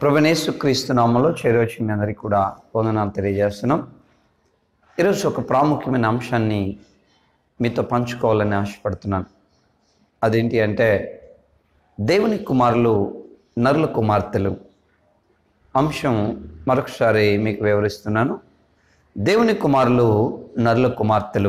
ప్రభువైన యేసుక్రీస్తు నామములో చేరొచ్చిన మీ అందరికీ కూడా వందనాలు తెలియజేస్తున్నాం. ఈరోజు ఒక ప్రాముఖ్యమైన అంశాన్ని మీతో పంచుకోవాలని ఆశపడుతున్నాను. అదేంటి అంటే దేవుని కుమారులు నరుల కుమార్తెలు. అంశం మరొకసారి మీకు వివరిస్తున్నాను. దేవుని కుమారులు నరుల కుమార్తెలు.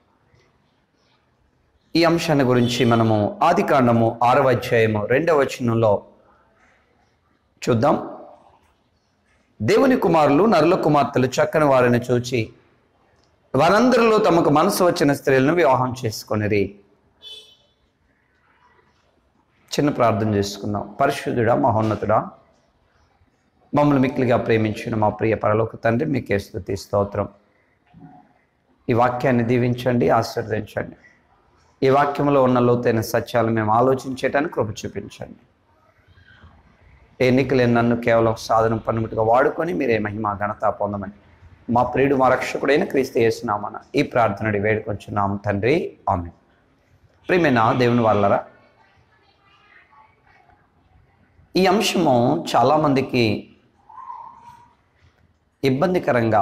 ఈ అంశాన్ని గురించి మనము ఆదికాండము 6వ అధ్యాయము 2వ వచనంలో చూద్దాం. దేవుని కుమారులు నరుల కుమార్తెలు చక్కని వారిని చూచి వారందరిలో తమకు మనసు వచ్చిన స్త్రీలను వివాహం చేసుకొనిరి. చిన్న ప్రార్థన చేసుకుందాం. పరిశుద్ధుడా, మహోన్నతుడా, మమ్మల్ని మిక్కిలిగా ప్రేమించిన మా ప్రియ పరలోక తండ్రి, మీకే స్తుతి స్తోత్రం. ఈ వాక్యాన్ని దీవించండి, ఆశీర్వదించండి. ఈ వాక్యంలో ఉన్న లోతైన సత్యాలు మేము ఆలోచించేటానికి కృప చూపించండి. ఎన్నికలేని నన్ను కేవలం సాధనం పనిముట్టుగా వాడుకొని మీరే మహిమ ఘనత పొందమని మా ప్రియుడు మా రక్షకుడైన క్రీస్తు యేసునామమున ఈ ప్రార్థనని వేడుకొంచున్నాము తండ్రి, ఆమేన్. ప్రియమైన దేవుని వాళ్ళరా, ఈ అంశము చాలామందికి ఇబ్బందికరంగా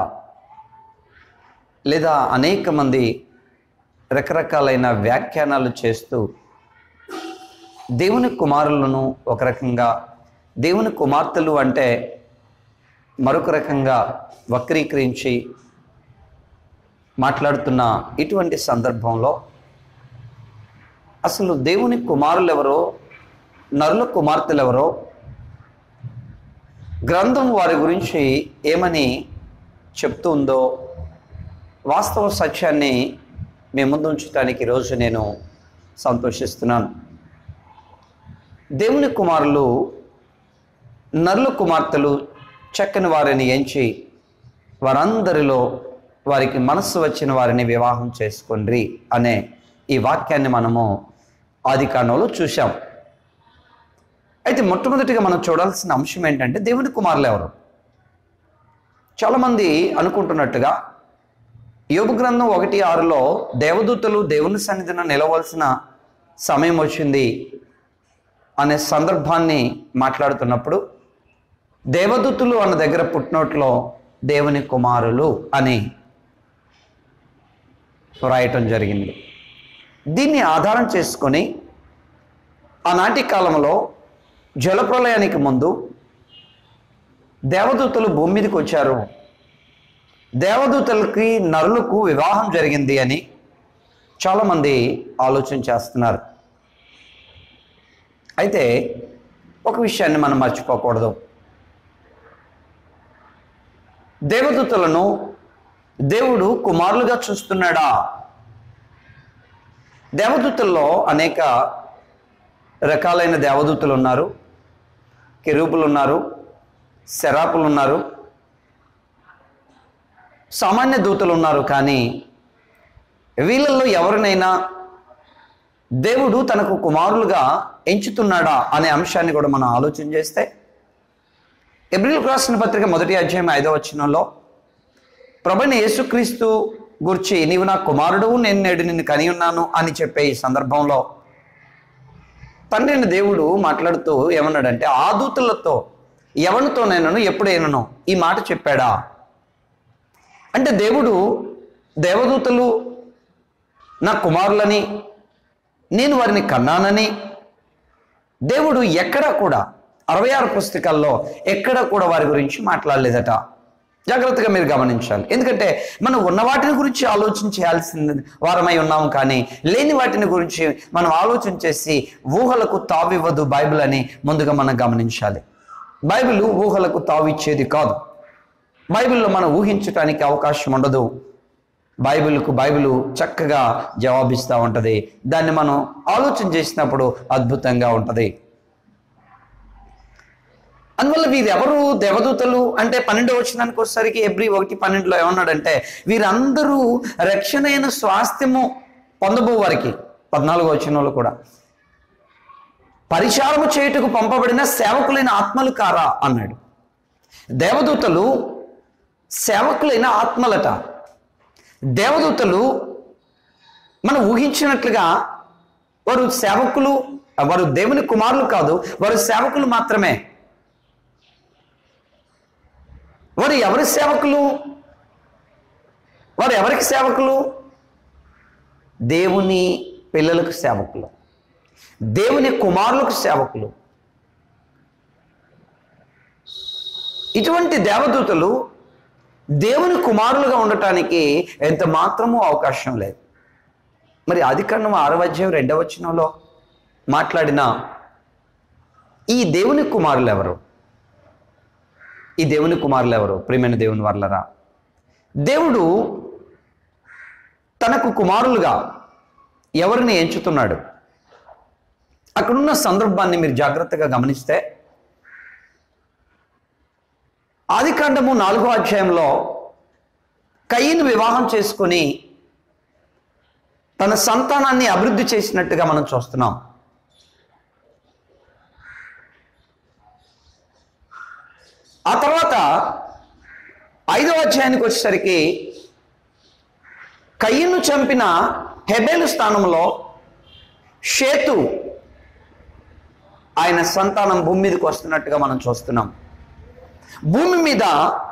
లేదా అనేక మంది రకరకాలైన వ్యాఖ్యానాలు చేస్తూ దేవుని కుమారులను ఒక రకంగా, దేవుని కుమార్తెలు అంటే మరొక రకంగా వక్రీకరించి మాట్లాడుతున్న ఇటువంటి సందర్భంలో అసలు దేవుని కుమారులు ఎవరో, నరుల కుమార్తెలు ఎవరో, గ్రంథం వారి గురించి ఏమని చెప్తూ ఉందో వాస్తవ సత్యాన్ని మీ ముందు ఉంచడానికి ఈరోజు నేను సంతోషిస్తున్నాను. దేవుని కుమారులు నరుల కుమార్తెలు చక్కని వారిని ఎంచి వారందరిలో వారికి మనస్సు వచ్చిన వారిని వివాహం చేసుకొండ్రి అనే ఈ వాక్యాన్ని మనము ఆదికాండంలో చూసాం. అయితే మొట్టమొదటిగా మనం చూడాల్సిన అంశం ఏంటంటే దేవుని కుమారులు ఎవరు? చాలామంది అనుకుంటున్నట్టుగా యోబు గ్రంథం 1:6లో దేవదూతలు దేవుని సన్నిధిన నిలవలసిన సమయం వచ్చింది అనే సందర్భాన్ని మాట్లాడుతున్నప్పుడు దేవదూతులు అన్న దగ్గర పుట్టినోట్లో దేవుని కుమారులు అని వ్రాయటం జరిగింది. దీన్ని ఆధారం చేసుకొని ఆనాటి కాలంలో జలప్రలయానికి ముందు దేవదూతలు భూమి మీదకి వచ్చారు, దేవదూతలకి నరులకు వివాహం జరిగింది అని చాలామంది ఆలోచన చేస్తున్నారు. అయితే ఒక విషయాన్ని మనం మర్చిపోకూడదు. దేవదూతలను దేవుడు కుమారులుగా చూస్తున్నాడా? దేవదూతల్లో అనేక రకాలైన దేవదూతలు ఉన్నారు. కెరూబులు ఉన్నారు, సెరాపులు ఉన్నారు, సామాన్య దూతలు ఉన్నారు. కానీ వీళ్ళల్లో ఎవరినైనా దేవుడు తనకు కుమారులుగా ఎంచుతున్నాడా అనే అంశాన్ని కూడా మనం ఆలోచన చేస్తే హెబ్రీయులకు రాసిన పత్రిక 1వ అధ్యాయం 5వ వచనంలో ప్రభువైన యేసుక్రీస్తు గురించి నీవు నా కుమారుడు, నేను నేడు నిన్ను కని ఉన్నాను అని చెప్పే ఈ సందర్భంలో తండ్రి అయిన దేవుడు మాట్లాడుతూ ఏమన్నాడంటే ఆ దూతలతో ఎవరితోనైనాను ఎప్పుడైనాను ఈ మాట చెప్పాడా? అంటే దేవుడు దేవదూతలు నా కుమారులని, నేను వారిని కన్నానని దేవుడు ఎక్కడా కూడా 66 పుస్తకాల్లో ఎక్కడ కూడా వారి గురించి మాట్లాడలేదట. జాగ్రత్తగా మీరు గమనించాలి. ఎందుకంటే మనం ఉన్న వాటిని గురించి ఆలోచన చేయాల్సిన వారమై ఉన్నాము, కానీ లేని వాటిని గురించి మనం ఆలోచన చేసి ఊహలకు తావివ్వదు బైబిల్ అని ముందుగా మనం గమనించాలి. బైబిల్ ఊహలకు తావిచ్చేది కాదు. బైబిల్లో మనం ఊహించడానికి అవకాశం ఉండదు. బైబిల్ చక్కగా జవాబిస్తూ ఉంటుంది. దాన్ని మనం ఆలోచన చేసినప్పుడు అద్భుతంగా ఉంటుంది. అందువల్ల వీరెవరు దేవదూతలు అంటే 12వ వచనానికి వచ్చేసరికి హెబ్రీ 1:12లో ఏమన్నాడంటే వీరందరూ రక్షణైన స్వాస్థ్యము పొందబో వారికి 14వ వచనంలో కూడా పరిచారము చేయుటకు పంపబడిన సేవకులైన ఆత్మలు కారా అన్నాడు. దేవదూతలు సేవకులైన ఆత్మలట. దేవదూతలు మనం ఊహించినట్లుగా వారు సేవకులు, వారు దేవుని కుమారులు కాదు, వారు సేవకులు మాత్రమే. వారు ఎవరి సేవకులు? వారు ఎవరికి సేవకులు? దేవుని పిల్లలకు సేవకులు, దేవుని కుమారులకు సేవకులు. ఇటువంటి దేవదూతలు దేవుని కుమారులుగా ఉండటానికి ఎంత మాత్రమూ అవకాశం లేదు. మరి ఆదికాండం 6వ అధ్యాయం 2వ వచనంలో మాట్లాడిన ఈ దేవుని కుమారులు ఎవరు? ఈ దేవుని కుమారులు ఎవరు? ప్రియమైన దేవుని వర్లరా, దేవుడు తనకు కుమారులుగా ఎవరిని ఎంచుతున్నాడు? అక్కడున్న సందర్భాన్ని మీరు జాగ్రత్తగా గమనిస్తే ఆదికాండము 4వ అధ్యాయంలో కయీను వివాహం చేసుకొని తన సంతానాన్ని అభివృద్ధి చేసినట్టుగా మనం చూస్తున్నాం. ఆ తర్వాత 5వ అధ్యాయానికి వచ్చేసరికి కయీను చంపిన హెబెలు స్థానంలో షేతు ఆయన సంతానం భూమి మీదకి వస్తున్నట్టుగా మనం చూస్తున్నాం. భూమి మీద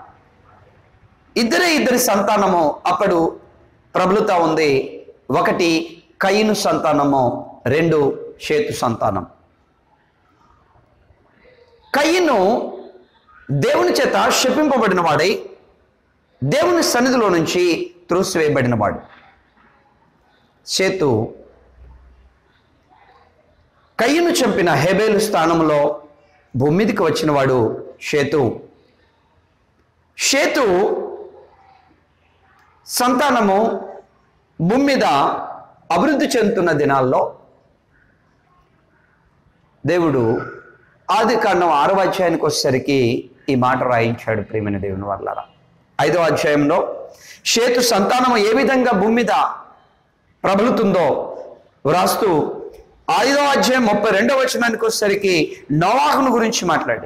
ఇద్దరి సంతానము అప్పుడు ప్రబలుతా ఉంది. ఒకటి కయీను సంతానము, 2 షేతు సంతానం. కయీను దేవుని చేత శపింపబడిన వాడై దేవుని సన్నిధిలో నుంచి త్రోసివేయబడినవాడు. షేతు కయీను చంపిన హెబెలు స్థానంలో భూమి మీదకి వచ్చినవాడు షేతు. షేతు సంతానము భూమి మీద అభివృద్ధి చెందుతున్న దినాల్లో దేవుడు ఆదికాండం 6వ అధ్యాయానికి వచ్చేసరికి ఈ మాట రాయించాడు. ప్రియమైన దేవుని వర్లారా, 5వ అధ్యాయంలో షేతు సంతానము ఏ విధంగా భూమి మీద ప్రబలుతుందో వ్రాస్తూ 5వ అధ్యాయం 32వ వచనానికి వచ్చేసరికి నోవాహును గురించి మాట్లాడాడు.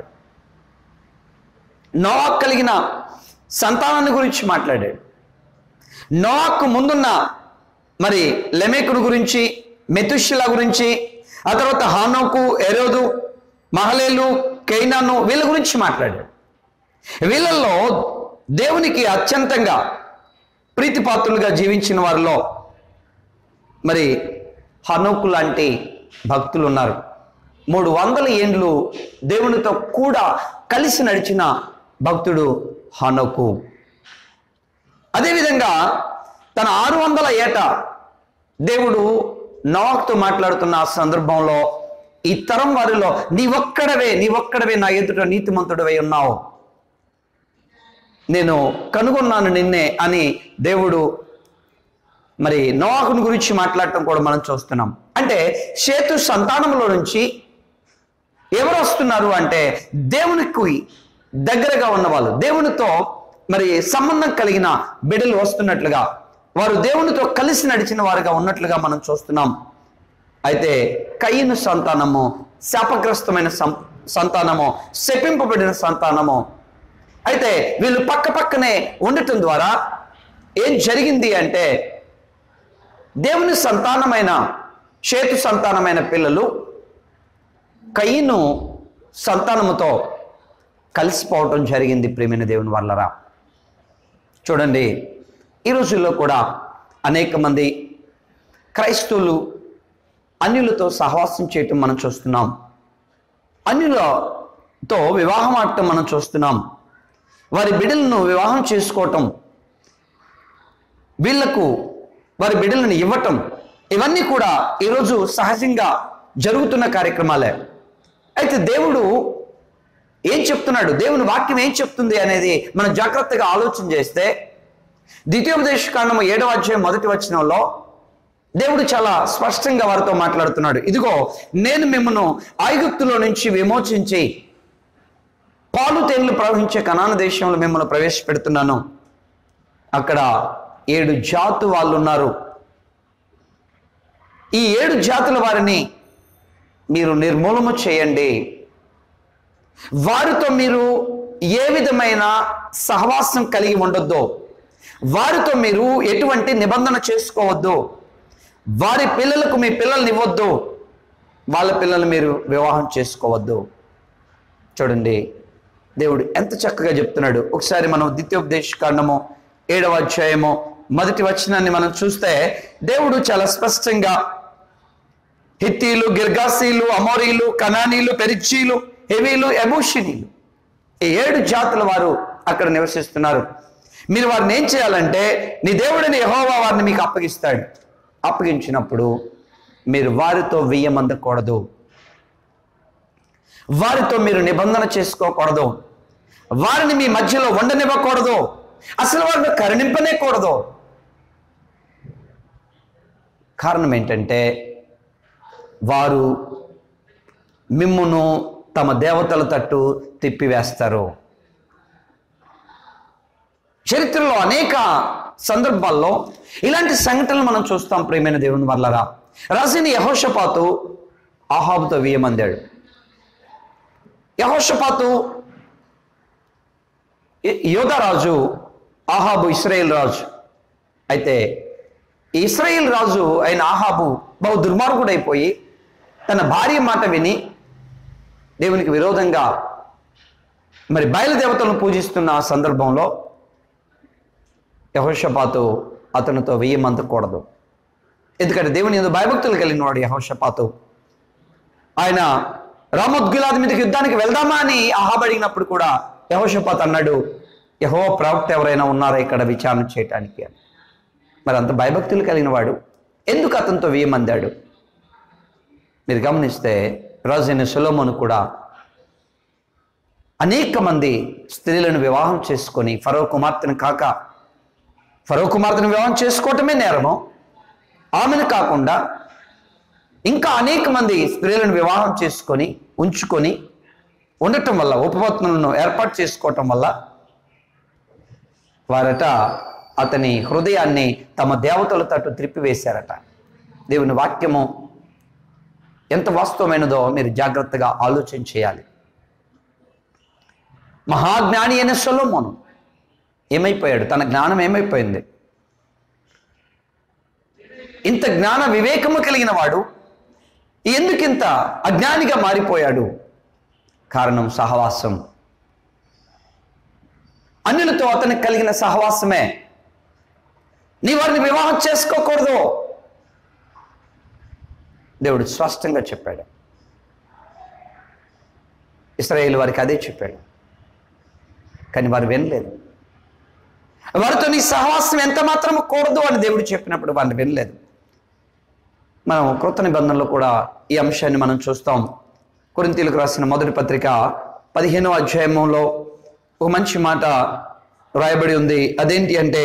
నోవాహు కలిగిన సంతానాన్ని గురించి మాట్లాడాడు. నోవాహుకు ముందున్న మరి లెమెకుడు గురించి, మెతుషిలా గురించి, ఆ తర్వాత హానోకు, ఎరోదు, మహలేలు, కైనాను, వీళ్ళ గురించి మాట్లాడాడు. వీళ్ళల్లో దేవునికి అత్యంతంగా ప్రీతిపాత్రులుగా జీవించిన వారిలో మరి హనోకు లాంటి భక్తులు ఉన్నారు. 300 ఏండ్లు దేవునితో కూడా కలిసి నడిచిన భక్తుడు హనోకు. అదేవిధంగా తన 600 ఏట దేవుడు నోవాహుతో మాట్లాడుతున్న ఆ సందర్భంలో ఈ తరం వారిలో నీవొక్కడవే నా ఎదుట నీతిమంతుడవై ఉన్నావు, నేను కనుగొన్నాను నిన్నే అని దేవుడు మరి నోవాహుని గురించి మాట్లాడటం కూడా మనం చూస్తున్నాం. అంటే షేతు సంతానంలో నుంచి ఎవరు వస్తున్నారు అంటే దేవునికి దగ్గరగా ఉన్నవాళ్ళు, దేవునితో మరి సంబంధం కలిగిన బిడ్డలు వస్తున్నట్లుగా, వారు దేవునితో కలిసి నడిచిన వారుగా ఉన్నట్లుగా మనం చూస్తున్నాం. అయితే కయీను సంతానము శాపగ్రస్తమైన సంతానము, శపింపబడిన సంతానము. అయితే వీళ్ళు పక్కనే ఉండటం ద్వారా ఏం జరిగింది అంటే దేవుని సంతానమైన షేతు సంతానమైన పిల్లలు కయీను సంతానముతో కలిసిపోవటం జరిగింది. ప్రియమైన దేవుని వర్లరా, చూడండి, ఈ రోజుల్లో కూడా అనేక మంది క్రైస్తవులు అన్యులతో సహవాసం చేయటం మనం చూస్తున్నాం. అన్యులతో వివాహం ఆడటం మనం చూస్తున్నాం. వారి బిడ్డలను వివాహం చేసుకోవటం, వీళ్లకు వారి బిడ్డలను ఇవ్వటం, ఇవన్నీ కూడా ఈరోజు సహజంగా జరుగుతున్న కార్యక్రమాలే. అయితే దేవుడు ఏం చెప్తున్నాడు, దేవుని వాక్యం ఏం చెప్తుంది అనేది మనం జాగ్రత్తగా ఆలోచన చేస్తే ద్వితీయోపదేశకాండము 7వ అధ్యాయం 1వ వచనంలో దేవుడు చాలా స్పష్టంగా వారితో మాట్లాడుతున్నాడు. ఇదిగో నేను మిమ్మల్ని ఐగుప్తులో నుంచి విమోచించి పాలు తేనెలు ప్రవహించే కనాను దేశంలో మిమ్మల్ని ప్రవేశపెడుతున్నాను. అక్కడ 7 జాతు వాళ్ళు ఉన్నారు. ఈ 7 జాతుల వారిని మీరు నిర్మూలన చేయండి. వారితో మీరు ఏ విధమైన సహవాసం కలిగి ఉండొద్దు, వారితో మీరు ఎటువంటి నిబంధన చేసుకోవద్దు, వారి పిల్లలకు మీ పిల్లల్ని ఇవ్వద్దు, వాళ్ళ పిల్లలు మీరు వివాహం చేసుకోవద్దు. చూడండి, దేవుడు ఎంత చక్కగా చెప్తున్నాడు. ఒకసారి మనం ద్వితీయోపదేశ కాండము 7వ అధ్యాయము 1వ వచనాన్ని మనం చూస్తే దేవుడు చాలా స్పష్టంగా హిత్తీలు, గిర్గాసీలు, అమోరీలు, కనానీలు, పెరిచ్చీలు, హెవీలు, యెబూషీయులు, ఈ 7 జాతుల వారు అక్కడ నివసిస్తున్నారు. మీరు వారిని ఏం చేయాలంటే నీ దేవుడిని యెహోవా వారిని మీకు అప్పగిస్తాడు. అప్పగించినప్పుడు మీరు వారితో వెయ్యమందకూడదు, వారితో మీరు నిబంధన చేసుకోకూడదు, వారిని మీ మధ్యలో ఉండనివ్వకూడదు, అసలు వారిని కరుణింపనేకూడదు. కారణం ఏంటంటే వారు మిమ్మును తమ దేవతల తట్టు తిప్పివేస్తారు. చరిత్రలో అనేక సందర్భాల్లో ఇలాంటి సంఘటనలు మనం చూస్తాం. ప్రియమైన దేవుని వల్లరా, రాజైన యెహోషాపాతు ఆహాబుతో వేయమందాడు. యెహోషాపాతు యోధారాజు, ఆహాబు ఇశ్రాయేల్ రాజు. అయితే ఈ ఇశ్రాయేల్ రాజు అయిన ఆహాబు బహు దుర్మార్గుడైపోయి తన భార్య మాట విని దేవునికి విరోధంగా మరి బయలుదేవతలను పూజిస్తున్న ఆ సందర్భంలో యెహోషాపాతు అతనితో వెయ్యమందకూడదు. ఎందుకంటే దేవుని యందు భయభక్తులు కలిగిన వాడు యెహోషాపాతు. ఆయన రామోత్ గిలాదు మీదకి యుద్ధానికి వెళ్దామా అని ఆహాబు అడిగినప్పుడు కూడా యెహోషాపాతు అన్నాడు, యెహోవా ప్రవక్త ఎవరైనా ఉన్నారా ఇక్కడ విచారణ చేయటానికి అని. మరి అంత భయభక్తులు కలిగిన వాడు ఎందుకు అతనితో వేయమందాడు? మీరు గమనిస్తే రాజైన సొలొమోను కూడా అనేక మంది స్త్రీలను వివాహం చేసుకొని ఫరో కుమార్తెను కాక, ఫరో కుమార్తెను వివాహం చేసుకోవటమే నేరము, ఆమెను కాకుండా ఇంకా అనేక మంది స్త్రీలను వివాహం చేసుకొని ఉంచుకొని ఉండటం వల్ల, ఉపపత్నులను ఏర్పాటు చేసుకోవటం వల్ల వారట అతని హృదయాన్ని తమ దేవతల తట్టు త్రిప్పివేశారట. దేవుని వాక్యము ఎంత వాస్తవమైనదో మీరు జాగ్రత్తగా ఆలోచన చేయాలి. మహాజ్ఞాని అయిన సొలొమోను ఏమైపోయాడు? తన జ్ఞానం ఏమైపోయింది? ఇంత జ్ఞాన వివేకము కలిగిన వాడు ఎందుకింత అజ్ఞానిగా మారిపోయాడు? కారణం సహవాసం. అన్యులతో అతనికి కలిగిన సహవాసమే. నీ వారిని వివాహం చేసుకోకూడదు, దేవుడు స్పష్టంగా చెప్పాడు. ఇశ్రాయేలు వారికి అదే చెప్పాడు, కానీ వారు వినలేదు. వారితో నీ సహవాసం ఎంత మాత్రం కూడదు అని దేవుడు చెప్పినప్పుడు వారిని వినలేదు. మనం క్రొత్త నిబంధనలో కూడా ఈ అంశాన్ని మనం చూస్తాం. కొరింథీయులకు రాసిన మొదటి పత్రిక 15వ అధ్యాయంలో ఒక మంచి మాట రాయబడి ఉంది. అదేంటి అంటే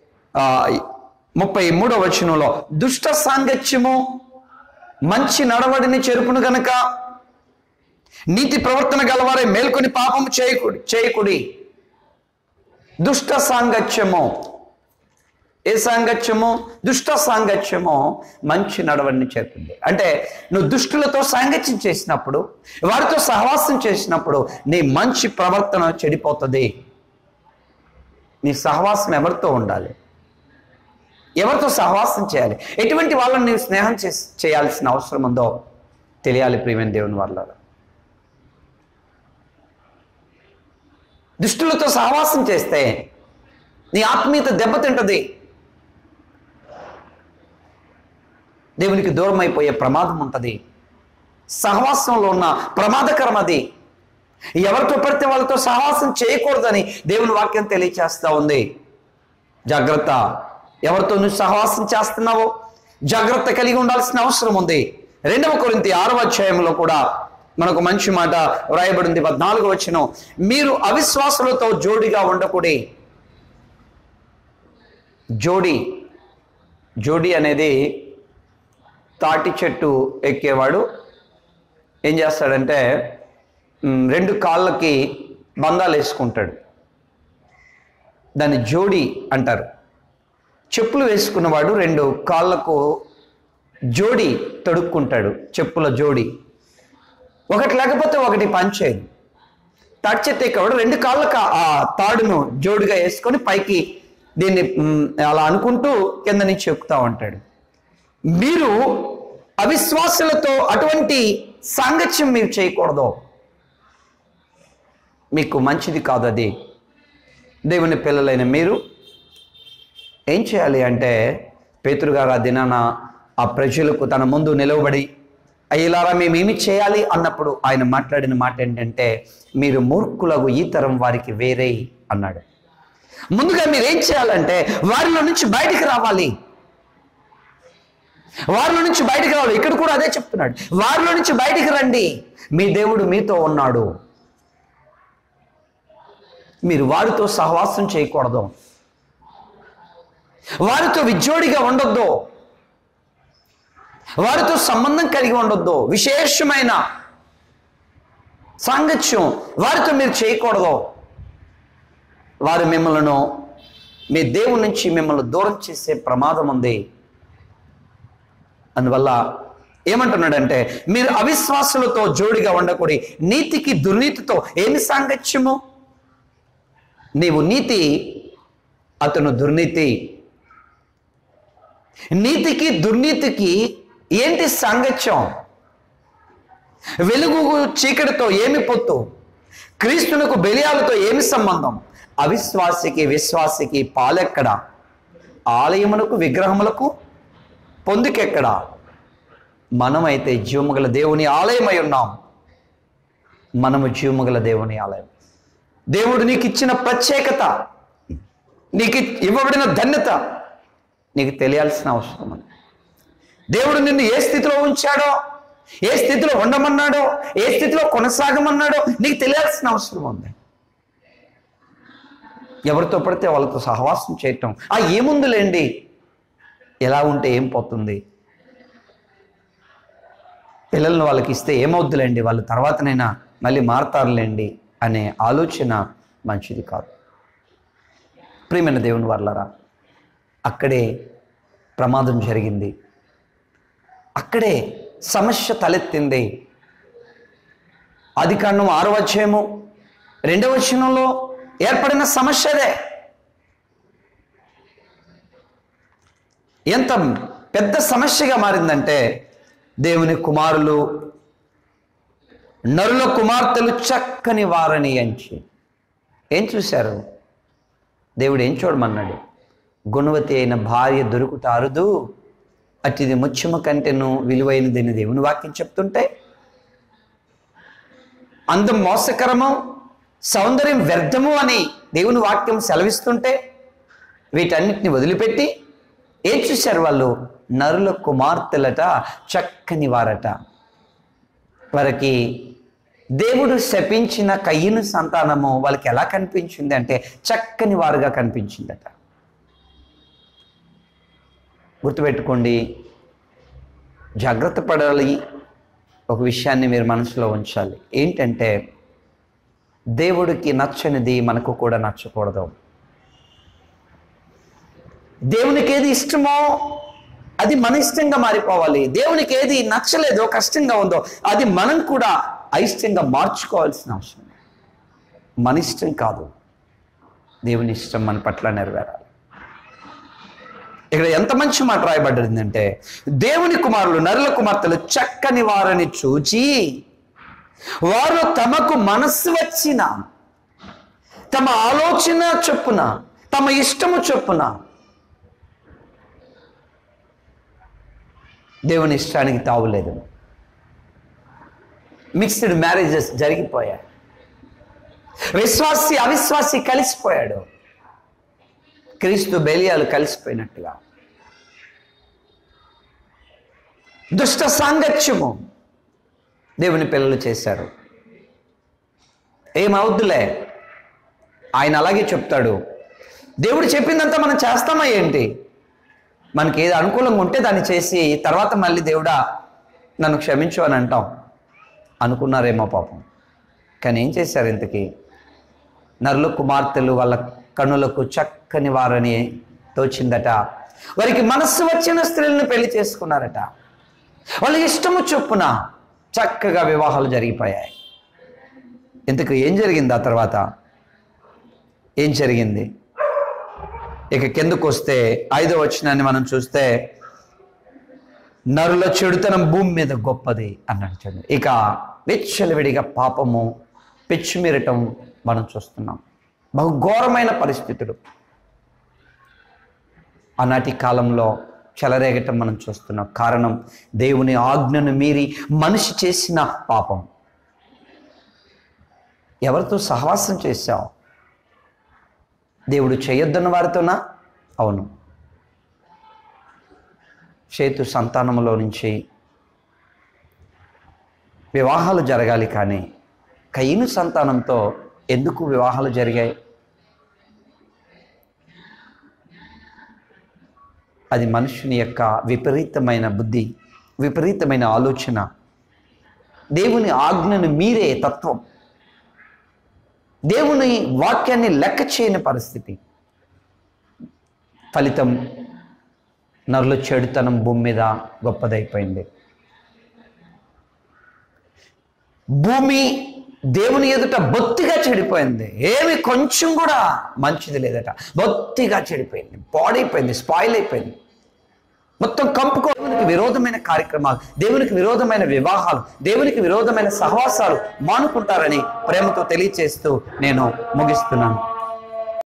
33వ వచనంలో, దుష్ట సాంగత్యము మంచి నడవడిని చెరుపును గనక నీతి ప్రవర్తన గలవారే మేల్కొని పాపము చేయకుడి. దుష్ట సాంగత్యము, ఏ సాంగత్యము? దుష్ట సాంగత్యము మంచి నడవడిని చెరుపుంది. అంటే నువ్వు దుష్టులతో సాంగత్యం చేసినప్పుడు, వారితో సహవాసం చేసినప్పుడు నీ మంచి ప్రవర్తన చెడిపోతుంది. నీ సహవాసం ఎవరితో ఉండాలి? ఎవరితో సహవాసం చేయాలి? ఎటువంటి వాళ్ళని నీవు స్నేహం చేయాల్సిన అవసరం ఉందో తెలియాలి. ప్రియమైన దేవుని వాళ్ళ దుష్టులతో సహవాసం చేస్తే నీ ఆత్మీయత దెబ్బతింటది, దేవునికి దూరం అయిపోయే ప్రమాదం ఉంటుంది. సహవాసంలో ఉన్న ప్రమాదకరం అది. ఎవరితో పడితే వాళ్ళతో సహవాసం చేయకూడదని దేవుని వాక్యం తెలియచేస్తూ ఉంది. జాగ్రత్త, ఎవరితో నువ్వు సహవాసం చేస్తున్నావో జాగ్రత్త కలిగి ఉండాల్సిన అవసరం ఉంది. 2వ కొరింథీ 6వ అధ్యాయంలో కూడా మనకు మంచి మాట వ్రాయబడింది. 14వ వచనం, మీరు అవిశ్వాసులతో జోడిగా ఉండకూడదు. జోడి అనేది తాటి చెట్టు ఎక్కేవాడు ఏం చేస్తాడంటే 2 కాళ్ళకి బంధాలు వేసుకుంటాడు. దాన్ని జోడి అంటారు. చెప్పులు వేసుకున్నవాడు 2 కాళ్ళకు జోడి తొడుక్కుంటాడు. చెప్పుల జోడి ఒకటి లేకపోతే ఒకటి పనిచేయదు. తాటి చెట్టు ఎక్కేవాడు 2 కాళ్ళకు ఆ తాడును జోడిగా వేసుకొని పైకి దీన్ని అలా అనుకుంటూ కింద నుంచి ఎక్కుతా ఉంటాడు. మీరు అవిశ్వాసులతో అటువంటి సాంగత్యం మీరు చేయకూడదు. మీకు మంచిది కాదు అది. దేవుని పిల్లలైన మీరు ఏం చేయాలి అంటే, పేతురు గారు ఆ దినాన ఆ ప్రజలకు తన ముందు నిలవబడి అయ్యేలారా మేమేమి చేయాలి అన్నప్పుడు ఆయన మాట్లాడిన మాట ఏంటంటే, మీరు మూర్ఖులకు ఈ తరం వారికి వేరే అన్నాడు. ముందుగా మీరు ఏం చేయాలంటే వారిలో నుంచి బయటికి రావాలి. వారిలో నుంచి బయటికి రావాలి. ఇక్కడ కూడా అదే చెప్తున్నాడు, వారిలో నుంచి బయటికి రండి, మీ దేవుడు మీతో ఉన్నాడు. మీరు వారితో సహవాసం చేయకూడదు, వారితో విజ్జోడిగా ఉండొద్దు, వారితో సంబంధం కలిగి ఉండొద్దు, విశేషమైన సాంగత్యం వారితో మీరు చేయకూడదు. వారు మిమ్మల్ని మీ దేవుడి నుంచి మిమ్మల్ని దూరం చేసే ప్రమాదం ఉంది. అందువల్ల ఏమంటున్నాడంటే, మీరు అవిశ్వాసులతో జోడిగా ఉండకూడదు. నీతికి దుర్నీతితో ఏమి సాంగత్యము? నీవు నీతి, అతను దుర్నీతి. నీతికి దుర్నీతికి ఏంటి సాంగత్యం? వెలుగు చీకటితో ఏమి పొత్తు? క్రీస్తునకు బెలియాలతో ఏమి సంబంధం? అవిశ్వాసికి విశ్వాసికి పాలెక్కడ? ఆలయమునకు విగ్రహములకు పొందుకెక్కడ? మనమైతే జీవముగల దేవుని ఆలయమై ఉన్నాం. మనము జీవముగల దేవుని ఆలయం. దేవుడు నీకు ఇచ్చిన ప్రత్యేకత, నీకు ఇవ్వబడిన ధన్యత నీకు తెలియాల్సిన అవసరం ఉంది. దేవుడు నిన్ను ఏ స్థితిలో ఉంచాడో, ఏ స్థితిలో ఉండమన్నాడో, ఏ స్థితిలో కొనసాగమన్నాడో నీకు తెలియాల్సిన అవసరం ఉంది. ఎవరితో పడితే వాళ్ళతో సహవాసం చేయటం, ఏముందిలేండి, ఎలా ఉంటే ఏం పోతుంది, పిల్లలను వాళ్ళకి ఇస్తే ఏమవుద్దులేండి, వాళ్ళు తర్వాతనైనా మళ్ళీ మారతారులేండి అనే ఆలోచన మంచిది కాదు. ప్రియమైన దేవుని వారలారా, అక్కడే ప్రమాదం జరిగింది, అక్కడే సమస్య తలెత్తింది. ఆదికాండం 6వ అధ్యాయము 2వ వచనంలో ఏర్పడిన సమస్యదే. ఎంత పెద్ద సమస్యగా మారిందంటే, దేవుని కుమారులు నరుల కుమార్తెలు చక్కని వారని ఎంచి ఏం చూశారు? దేవుడు ఏం చూడమన్నాడు? గుణవతి అయిన భార్య దొరుకుట అరుదు, అటిది ముత్యము కంటేను విలువైనదని దేవుని వాక్యం చెప్తుంటే, అందం మోసకరము, సౌందర్యం వ్యర్థము అని దేవుని వాక్యం సెలవిస్తుంటే, వీటన్నిటిని వదిలిపెట్టి ఏం చూశారు వాళ్ళు? నరుల కుమార్తెలట, చక్కని వారట. వారికి దేవుడు శపించిన కయ్యను సంతానము వాళ్ళకి ఎలా కనిపించింది అంటే చక్కని వారుగా కనిపించిందట. గుర్తుపెట్టుకోండి, జాగ్రత్త పడాలి. ఒక విషయాన్ని మీరు మనసులో ఉంచాలి, ఏంటంటే దేవుడికి నచ్చనిది మనకు కూడా నచ్చకూడదు. దేవునికి ఏది ఇష్టమో అది మన ఇష్టంగా మారిపోవాలి. దేవునికి ఏది నచ్చలేదో, కష్టంగా ఉందో అది మనం కూడా అయిష్టంగా మార్చుకోవాల్సిన అవసరం. మన ఇష్టం కాదు, దేవుని ఇష్టం మన పట్ల నెరవేరాలి. ఇక్కడ ఎంత మంచి మాట రాయబడిందంటే, దేవుని కుమారులు నరుల కుమార్తెలు చక్కని వారని చూచి వారు తమకు మనస్సు వచ్చిన, తమ ఆలోచన చొప్పున, తమ ఇష్టము చొప్పున దేవుని ఇష్టానికి తావులేదు. మిక్స్డ్ మ్యారేజెస్ జరిగిపోయాయి. విశ్వాసి అవిశ్వాసి కలిసిపోయాడు. క్రీస్తు బెలియాలు కలిసిపోయినట్టుగా దుష్ట సాంగత్యము దేవుని పిల్లలు చేశారు. ఏమవుద్దులే, ఆయన అలాగే చెప్తాడు. దేవుడు చెప్పిందంతా మనం చేస్తామా ఏంటి? మనకి ఏది అనుకూలంగా ఉంటే దాన్ని చేసి తర్వాత మళ్ళీ దేవుడా నన్ను క్షమించు అని అంటాం అనుకున్నారేమో పాపం. కానీ ఏం చేశారు? ఇంతకీ నరుల కుమార్తెలు వాళ్ళ కన్నులకు చక్కని వారని తోచిందట. వారికి మనస్సు వచ్చిన స్త్రీలను పెళ్లి చేసుకున్నారట. వాళ్ళ ఇష్టము చొప్పున చక్కగా వివాహాలు జరిగిపోయాయి. ఇంతకు ఏం జరిగింది? ఆ తర్వాత ఏం జరిగింది? ఇక కిందకు వస్తే 5వ వచనాన్ని మనం చూస్తే, నరుల చెడుతనం భూమి మీద గొప్పది అన్నాడు. ఇక విచ్చలవిడిగా పాపము పెచ్చుమీరటం మనం చూస్తున్నాం. బహు ఘోరమైన పరిస్థితులు ఆనాటి కాలంలో చెలరేగటం మనం చూస్తున్నాం. కారణం దేవుని ఆజ్ఞను మీరి మనిషి చేసిన పాపం. ఎవరితో సహవాసం చేశావు? దేవుడు చేయొద్దన్న వారితోనా? అవును. షేతు సంతానంలో నుంచి వివాహాలు జరగాలి, కానీ కయీను సంతానంతో ఎందుకు వివాహాలు జరిగాయి? అది మనుషుని యొక్క విపరీతమైన బుద్ధి, విపరీతమైన ఆలోచన, దేవుని ఆజ్ఞను మీరే తత్వం, దేవుని వాక్యాన్ని లెక్క చేయని పరిస్థితి. ఫలితం నరుల చెడుతనం భూమి మీద గొప్పదైపోయింది. భూమి దేవుని ఎదుట బొత్తిగా చెడిపోయింది. ఏమి కొంచెం కూడా మంచిది లేదట. బొత్తిగా చెడిపోయింది, పాడైపోయింది, స్పాయిల్ అయిపోయింది. మొత్తం కంపుకో. దేవునికి విరోధమైన కార్యక్రమాలు, దేవునికి విరోధమైన వివాహాలు, దేవునికి విరోధమైన సహవాసాలు మానుకుంటారని ప్రేమతో తెలియచేస్తూ నేను ముగిస్తున్నాను.